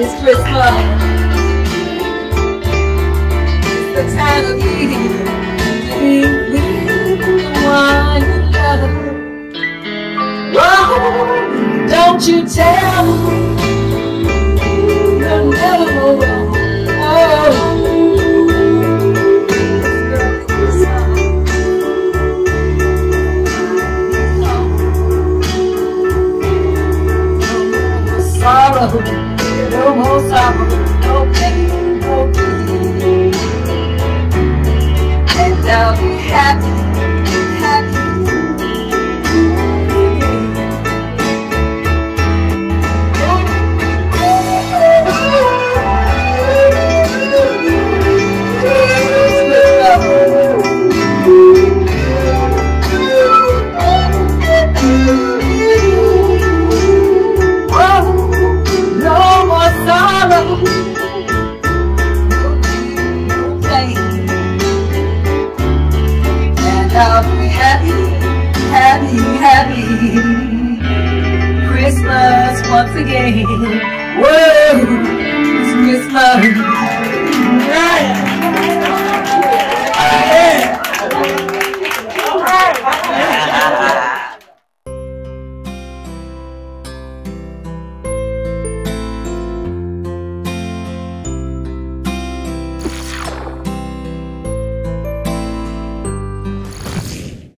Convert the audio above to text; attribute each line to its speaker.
Speaker 1: It's Christmas. It's the time of year to be with the one you love. Oh, don't you tell me you'll never go wrong. Oh, sorrow, no more sorrow, no pain, no pain. And I'll be happy, happy. I'll be happy, happy, happy. Christmas once again. Whoa, it's Christmas. Yeah.